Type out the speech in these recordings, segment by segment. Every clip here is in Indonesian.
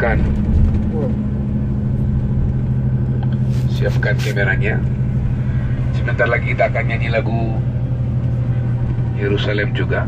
siapkan kameranya. Sebentar lagi kita akan nyanyi lagu Yerusalem juga.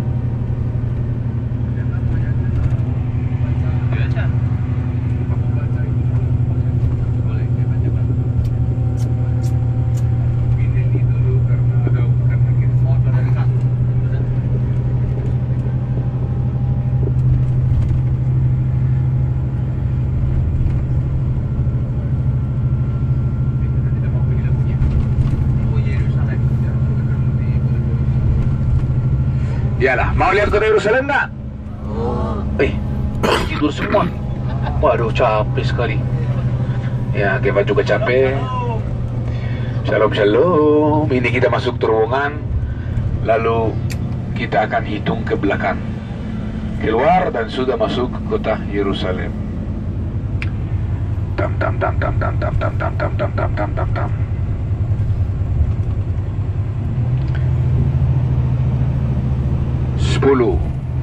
Yalah, mau lihat kota Yerusalem nggak? Tidur semua. Waduh, capek sekali. Ya, Keva juga capek. Shalom, shalom. Ini kita masuk terowongan, lalu kita akan hitung ke belakang. Keluar dan sudah masuk kota Yerusalem. Tam tam tam tam tam tam tam tam tam tam tam tam tam tam. 10, 9,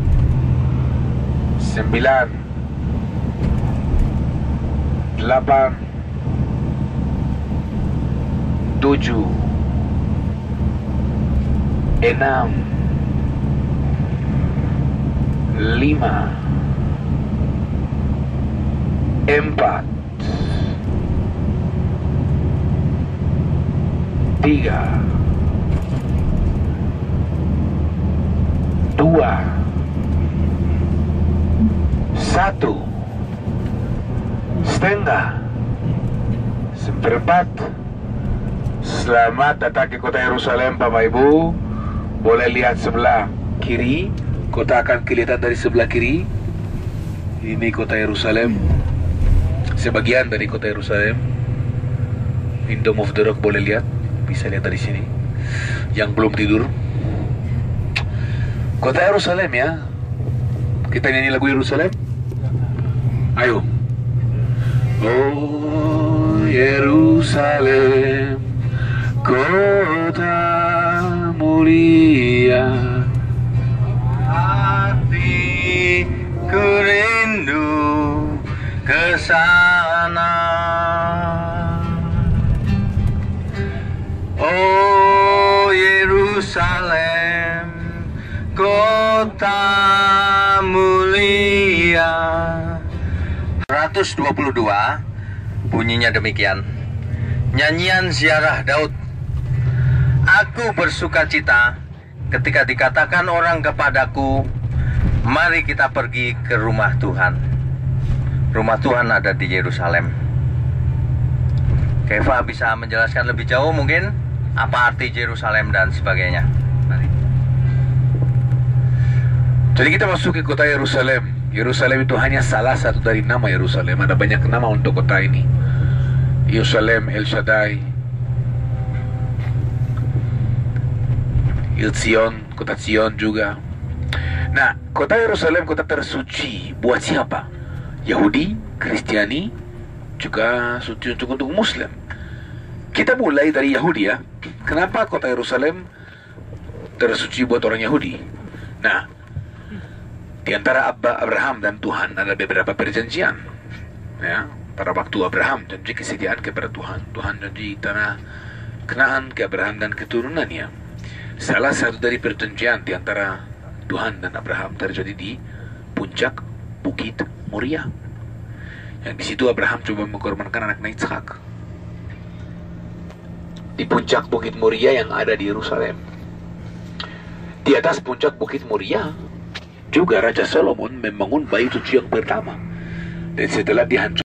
8, 7, 6, 5, 4, 3, 2, 1, setengah, seperempat. Selamat datang ke kota Yerusalem, Bapak Ibu. Boleh lihat sebelah kiri, kota akan kelihatan dari sebelah kiri. Ini kota Yerusalem, sebagian dari kota Yerusalem. Dome of the Rock boleh lihat, bisa lihat dari sini. Yang belum tidur, kota Yerusalem ya. Kita nyanyi lagu Yerusalem. Ayo. Oh Yerusalem, kota mulia, hatiku rindu ke sana. Oh Yerusalem, kota mulia. 122 bunyinya demikian. Nyanyian ziarah Daud. Aku bersuka cita ketika dikatakan orang kepadaku, mari kita pergi ke rumah Tuhan. Rumah Tuhan ada di Yerusalem. Keva bisa menjelaskan lebih jauh mungkin apa arti Yerusalem dan sebagainya. Mari. Jadi kita masuk ke kota Yerusalem. Yerusalem itu hanya salah satu dari nama Yerusalem. Ada banyak nama untuk kota ini. Yerusalem, El Shaddai, Il Zion, kota Zion juga. Nah, kota Yerusalem kota tersuci buat siapa? Yahudi, Kristiani, juga suci untuk Muslim. Kita mulai dari Yahudi ya. Kenapa kota Yerusalem tersuci buat orang Yahudi? Nah, di antara Abraham dan Tuhan ada beberapa perjanjian. Ya, pada waktu Abraham janji kesetiaan kepada Tuhan. Tuhan janji tanah Kanaan ke Abraham dan keturunannya. Salah satu dari perjanjian di antara Tuhan dan Abraham terjadi di puncak Bukit Moria. Yang di situ Abraham coba mengorbankan anaknya Ishak. Di puncak Bukit Moria yang ada di Yerusalem. Di atas puncak Bukit Moria juga Raja Solomon membangun bait suci yang pertama. Dan setelah dihancurkan